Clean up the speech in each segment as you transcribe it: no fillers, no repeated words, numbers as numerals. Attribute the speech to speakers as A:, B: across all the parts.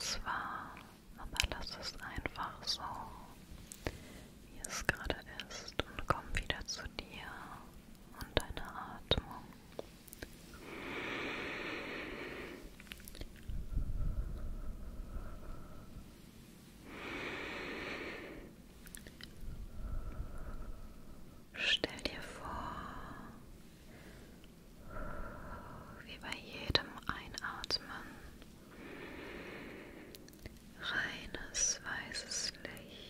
A: ganz wahr, aber lass es einfach so, wie es gerade ist, und komm wieder zu dir und deiner Atmung. Stell dir vor, wie bei jedem Einatmen reines weißes Licht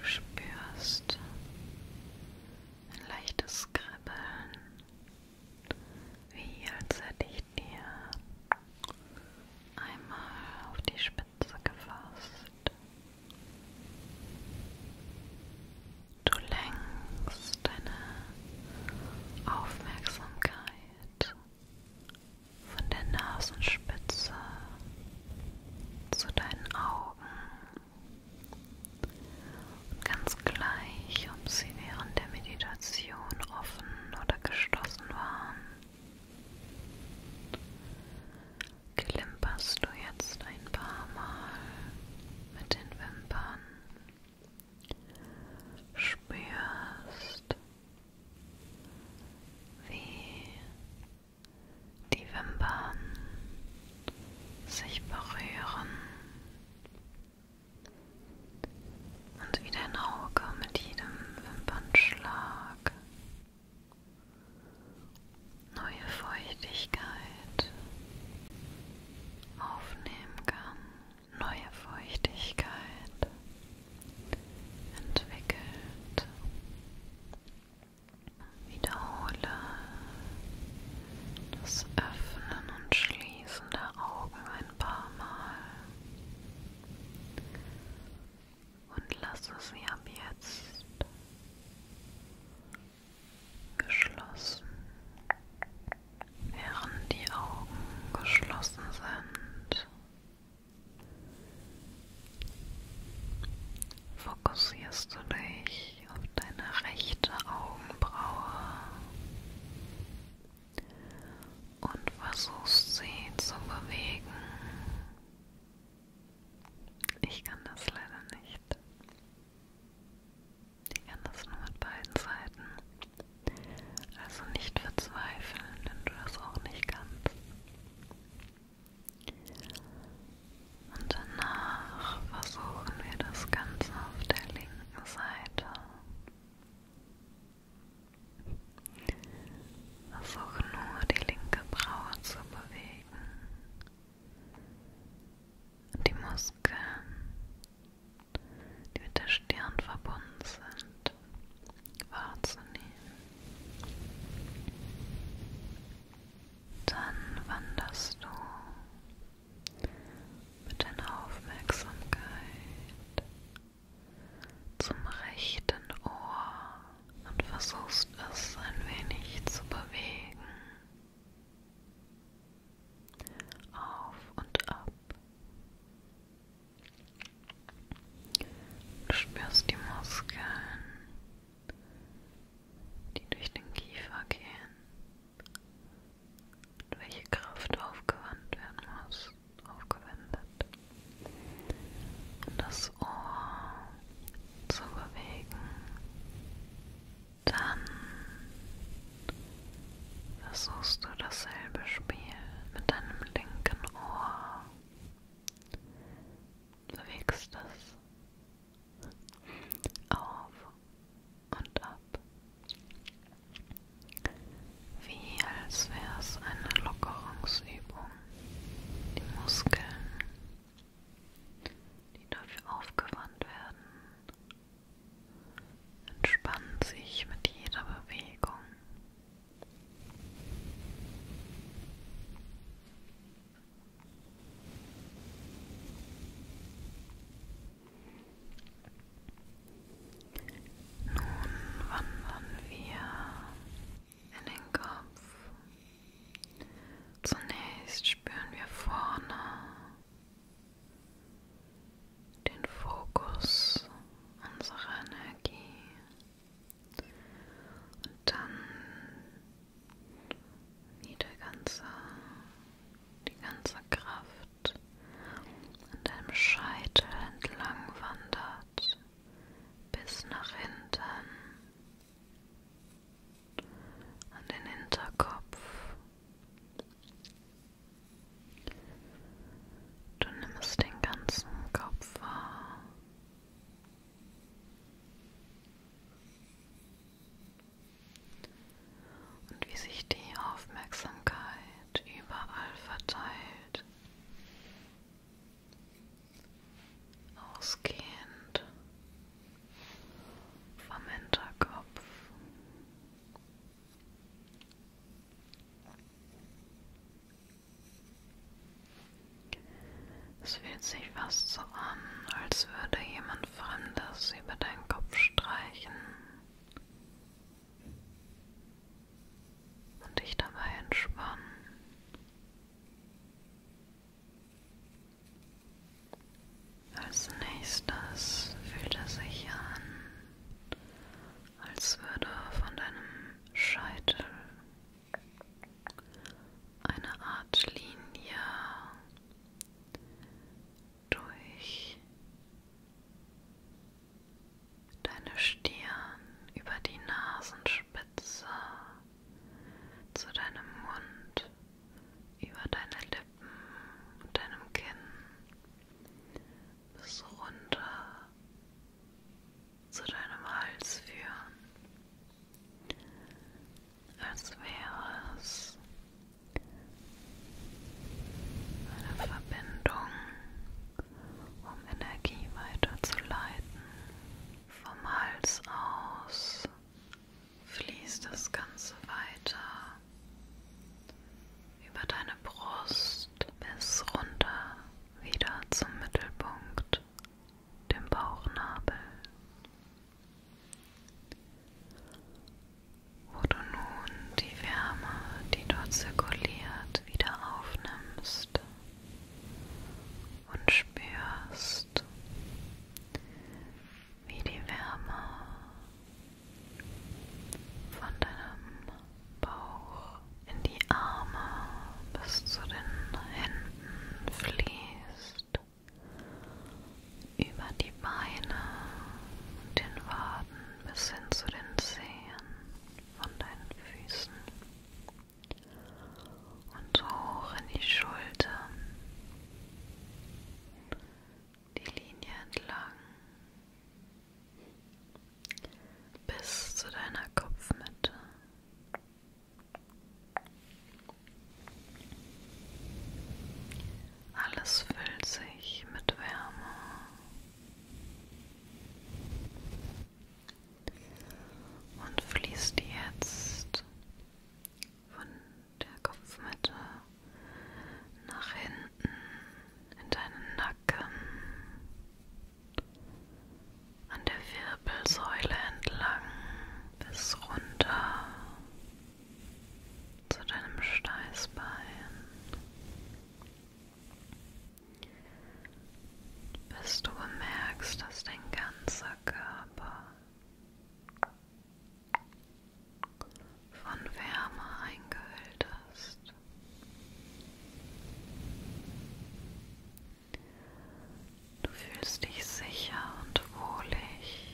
A: Du spürst ein leichtes Kribbeln, wie als hätte ich dir einmal auf die Spitze gefasst. Du lenkst deine Aufmerksamkeit von der Nasenspitze zu deinen Augen. Und ganz gleich, ob sie während der Meditation offen oder geschlossen waren, klimperst du jetzt ein paar Mal mit den Wimpern, spürst, wie die Wimpern sich berühren und wie dein Auge mit jedem Wimpernschlag neue Feuchtigkeit aufnehmen kann, neue Feuchtigkeit entwickelt. Wiederhole das Öffnen und Schließen der Augen ein paar Mal und lasse sie ab jetzt geschlossen. Während die Augen geschlossen sind, fokussierst du dich auf deine rechte Augenbraue und versuchst sie zu bewegen. Ich kann das leider nicht. Ich kann das nur mit beiden Seiten. Also nicht verzweifeln, wenn du das auch nicht kannst. Und danach versuchen wir das Ganze auf der linken Seite. Versuche nur die linke Braue zu bewegen und die Muskeln, die mit der Stirn verbunden sind, wahrzunehmen. Dann wanderst du mit deiner Aufmerksamkeit zum rechten Ohr und versuchst es ein wenig zu bewegen, auf und ab. Du spürst die Muskeln, die durch den Kiefer gehen und welche Kraft aufgewandt werden muss, aufgewendet, um das Ohr zu bewegen. Dann versuchst du dasselbe Spiel mit deinem linken Ohr. Bewegst es auf und ab, wie als wäre es eine Lockerungsübung. Die Muskeln, die dafür aufgewandt werden, entspannen sich mit jeder Bewegung. Es fühlt sich fast so an, als würde jemand Fremdes über deinen Kopf streichen und dich dabei entspannen. Als nächstes fühlt es sich an, als würde von deinem Scheitel eine Art Linie durch deine Stirn über die Nasenspitze zu deinem Mund, über deine Lippen und deinem Kinn bis runter zu deinem Hals führen, als wäre es eine Verbindung, um Energie weiterzuleiten. Vom Hals aus fließt das Ganze weiter über deine Brust bis runter wieder zum Mittelpunkt, dem Bauchnabel, wo du nun die Wärme, die dort zirkuliert, wieder aufnimmst und spürst, wie die Wärme von deinem Bauch in die Arme bis zu den Händen fließt, über die Beine und den Waden bis hin zu den Zehen von deinen Füßen und hoch in die Schultern, die Linie entlang bis zu deiner Kopfmitte. Alles füllt sich mit Wärme und fließt jetzt von der Kopfmitte nach hinten in deinen Nacken, an der Wirbelsäule entlang bis runter zu deinem Steißbein, bis du bemerkst, dass dein ganzer Körper von Wärme eingehüllt ist. Du fühlst dich sicher und wohlig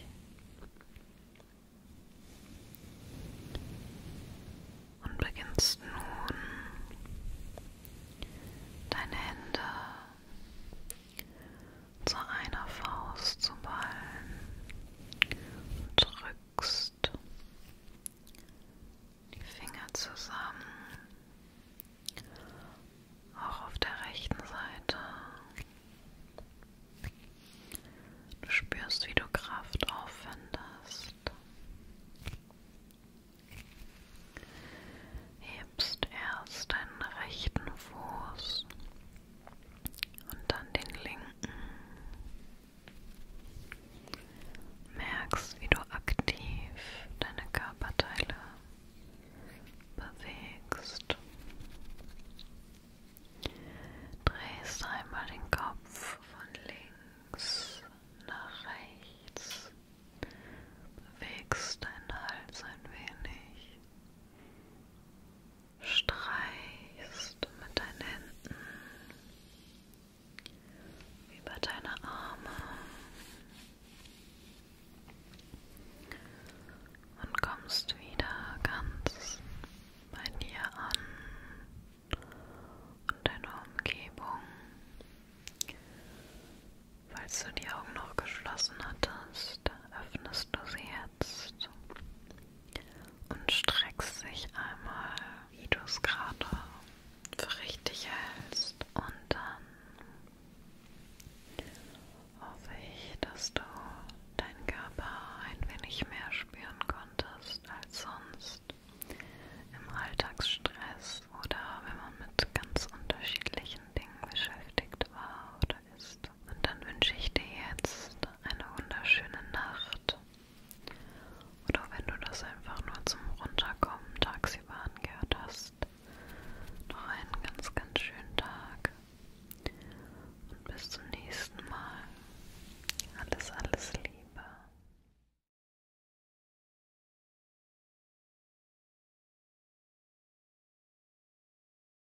A: und beginnst nun, deine Hände zu einer Faust zu ballen und drückst die Finger zusammen, auch auf der rechten Seite. Du spürst, wie du